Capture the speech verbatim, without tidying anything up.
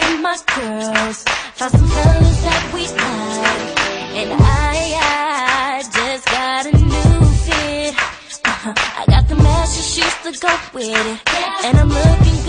with my girls, found some colors that we like, and I, I just got a new fit. Uh-huh. I got the matching shoes to go with it, and I'm looking